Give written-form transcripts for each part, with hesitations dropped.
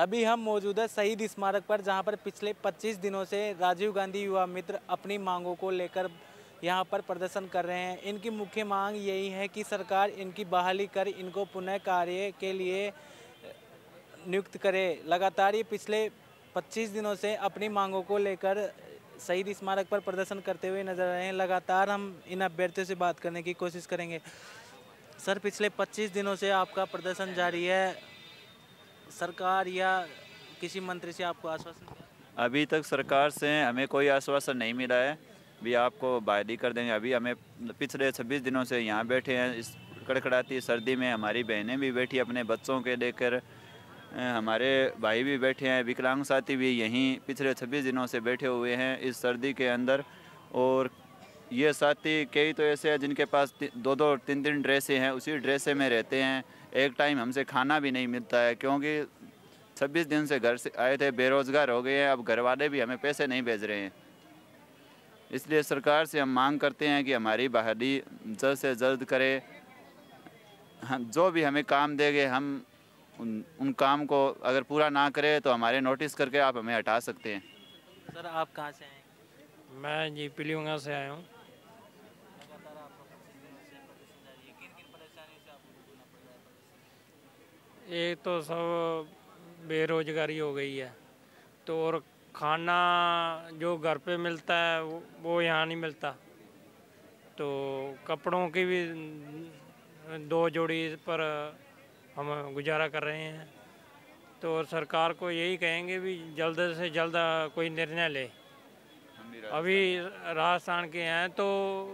अभी हम मौजूद है शहीद स्मारक पर, जहां पर पिछले 25 दिनों से राजीव गांधी युवा मित्र अपनी मांगों को लेकर यहां पर प्रदर्शन कर रहे हैं। इनकी मुख्य मांग यही है कि सरकार इनकी बहाली कर इनको पुनः कार्य के लिए नियुक्त करे। लगातार ये पिछले 25 दिनों से अपनी मांगों को लेकर शहीद स्मारक पर प्रदर्शन करते हुए नजर आ रहे हैं। लगातार हम इन अभ्यर्थियों से बात करने की कोशिश करेंगे। सर, पिछले 25 दिनों से आपका प्रदर्शन जारी है, सरकार या किसी मंत्री से आपको आश्वासन दिया? अभी तक सरकार से हमें कोई आश्वासन नहीं मिला है। भी आपको बहाली कर देंगे। अभी हमें पिछले 26 दिनों से यहाँ बैठे हैं, इस कड़कड़ाती सर्दी में हमारी बहनें भी बैठी अपने बच्चों के लेकर, हमारे भाई भी बैठे हैं, विकलांग साथी भी यहीं पिछले 26 दिनों से बैठे हुए हैं इस सर्दी के अंदर। और ये साथी कई तो ऐसे हैं जिनके पास 2-2 3-3 ड्रेसें हैं, उसी ड्रेसे में रहते हैं। एक टाइम हमसे खाना भी नहीं मिलता है, क्योंकि 26 दिन से घर से आए थे, बेरोज़गार हो गए हैं। अब घर वाले भी हमें पैसे नहीं भेज रहे हैं। इसलिए सरकार से हम मांग करते हैं कि हमारी बहाली जल्द से जल्द करे। हम जो भी हमें काम देंगे, हम उन काम को अगर पूरा ना करें तो हमारे नोटिस करके आप हमें हटा सकते हैं। सर, आप कहाँ से आए? मैं जी पिलीगंगा से आया हूँ। लगातार आपका 25 दिनों से प्रदर्शन जारी है, किन-किन परेशानियों से आपको गुजरना पड़ रहा है प्रदर्शन? एक तो सब बेरोजगारी हो गई है, तो और खाना जो घर पे मिलता है वो यहाँ नहीं मिलता। तो कपड़ों की भी 2 जोड़ी पर हम गुजारा कर रहे हैं। तो सरकार को यही कहेंगे भी जल्द से जल्द कोई निर्णय ले। अभी राजस्थान के हैं, तो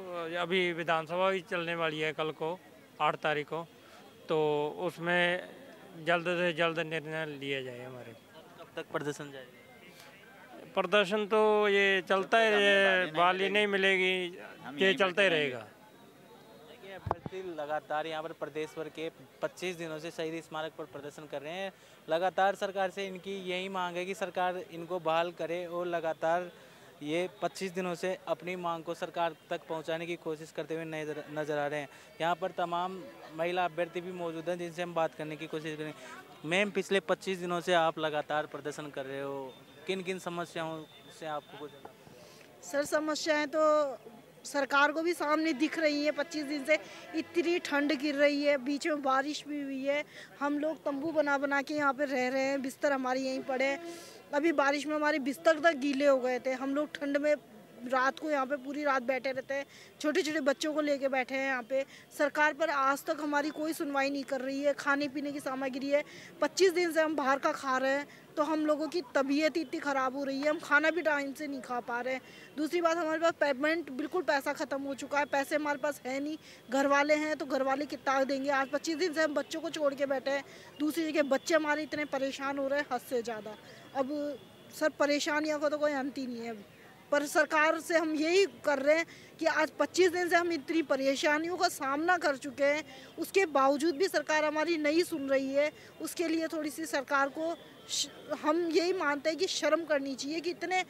अभी विधानसभा भी चलने वाली है कल को 8 तारीख को, तो उसमें जल्द से जल्द निर्णय लिया जाए हमारे। कब तक प्रदर्शन जारी है? प्रदर्शन तो ये चलता है, बहाली नहीं मिलेगी, ये चलता ही रहेगा। देखिए, अभ्यर्थी लगातार यहाँ पर प्रदेश भर के 25 दिनों से शहीद स्मारक पर प्रदर्शन कर रहे हैं। लगातार सरकार से इनकी यही मांग है कि सरकार इनको बहाल करे, और लगातार ये 25 दिनों से अपनी मांग को सरकार तक पहुंचाने की कोशिश करते हुए नजर आ रहे हैं। यहाँ पर तमाम महिला अभ्यर्थी भी मौजूद हैं, जिनसे हम बात करने की कोशिश करेंगे। मैम, पिछले 25 दिनों से आप लगातार प्रदर्शन कर रहे हो, किन किन समस्याओं से आपको गुजरना? सर, समस्याएं तो सरकार को भी सामने दिख रही है। 25 दिन से इतनी ठंड गिर रही है, बीच में बारिश भी हुई है। हम लोग तंबू बना बना के यहाँ पे रह रहे हैं, बिस्तर हमारे यहीं पड़े हैं। अभी बारिश में हमारे बिस्तर तक गीले हो गए थे। हम लोग ठंड में रात को यहाँ पे पूरी रात बैठे रहते हैं, छोटे छोटे बच्चों को लेके बैठे हैं यहाँ पे। सरकार पर आज तक हमारी कोई सुनवाई नहीं कर रही है। खाने पीने की सामग्री है, 25 दिन से हम बाहर का खा रहे हैं, तो हम लोगों की तबीयत इतनी ख़राब हो रही है, हम खाना भी टाइम से नहीं खा पा रहे हैं। दूसरी बात, हमारे पास पेमेंट बिल्कुल पैसा ख़त्म हो चुका है, पैसे हमारे पास है नहीं। घर वाले हैं तो घर वाले कितना देंगे? आज 25 दिन से हम बच्चों को छोड़ के बैठे हैं। दूसरी जगह बच्चे हमारे इतने परेशान हो रहे हैं, हद से ज़्यादा। अब सर, परेशानियों का तो कोई अंत ही नहीं है। पर सरकार से हम यही कर रहे हैं कि आज 25 दिन से हम इतनी परेशानियों का सामना कर चुके हैं, उसके बावजूद भी सरकार हमारी नहीं सुन रही है। उसके लिए थोड़ी सी सरकार को हम यही मानते हैं कि शर्म करनी चाहिए कि इतने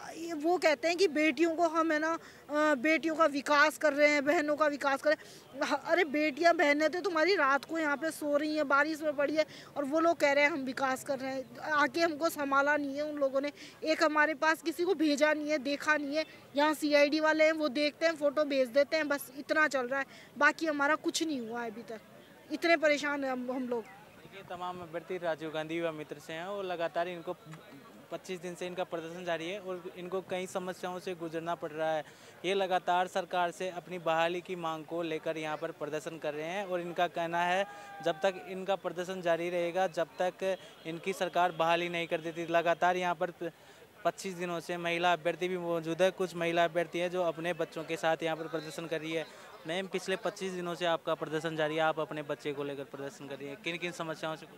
वो कहते हैं कि बेटियों को हम है ना बेटियों का विकास कर रहे हैं, बहनों का विकास कर रहे हैं। अरे बेटियां बहनें तो तुम्हारी रात को यहाँ पे सो रही हैं, बारिश में पड़ी है, और वो लोग कह रहे हैं हम विकास कर रहे हैं। आके हमको संभाला नहीं है उन लोगों ने, एक हमारे पास किसी को भेजा नहीं है, देखा नहीं है। यहाँ CID वाले हैं, वो देखते हैं, फ़ोटो भेज देते हैं, बस इतना चल रहा है। बाकी हमारा कुछ नहीं हुआ है अभी तक। इतने परेशान हैं हम लोग। देखिए, तमाम अभ्यर्थी राजीव गांधी युवा मित्र से हैं, और लगातार इनको 25 दिन से इनका प्रदर्शन जारी है, और इनको कई समस्याओं से गुजरना पड़ रहा है। ये लगातार सरकार से अपनी बहाली की मांग को लेकर यहाँ पर प्रदर्शन कर रहे हैं, और इनका कहना है जब तक इनका प्रदर्शन जारी रहेगा, जब तक इनकी सरकार बहाली नहीं कर देती। लगातार यहाँ पर 25 दिनों से महिला अभ्यर्थी भी मौजूद है। कुछ महिला अभ्यर्थी हैं जो अपने बच्चों के साथ यहाँ पर प्रदर्शन कर रही है। मैम, पिछले 25 दिनों से आपका प्रदर्शन जारी है, आप अपने बच्चे को लेकर प्रदर्शन कर रही है, किन किन समस्याओं से?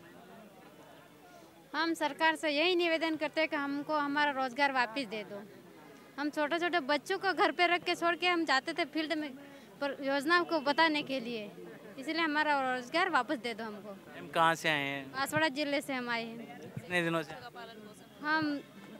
हम सरकार से यही निवेदन करते हैं कि हमको हमारा रोजगार वापस दे दो। हम छोटे छोटे बच्चों को घर पे रख के छोड़ के हम जाते थे फील्ड में पर योजना को बताने के लिए, इसलिए हमारा रोजगार वापस दे दो हमको। मैम, कहाँ से आए हैं? बांसवाड़ा जिले से हम आए हैं। कितने दिनों से? हम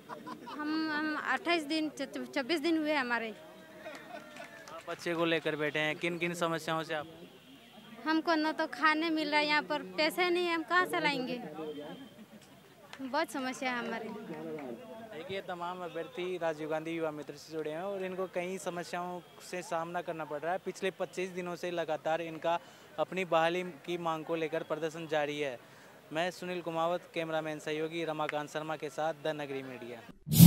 28 दिन 26 दिन हुए हमारे। आप बच्चे को लेकर बैठे हैं, किन किन समस्याओं से आप? हमको न तो खाने मिल रहा है, यहाँ पर पैसे नहीं है, हम कहाँ से लाएंगे? बहुत समस्या है हमारी। देखिए, तमाम अभ्यर्थी राजीव गांधी युवा मित्र से जुड़े हैं और इनको कई समस्याओं से सामना करना पड़ रहा है। पिछले 25 दिनों से लगातार इनका अपनी बहाली की मांग को लेकर प्रदर्शन जारी है। मैं सुनील कुमावत, कैमरामैन सहयोगी रमाकांत शर्मा के साथ द नगरी मीडिया।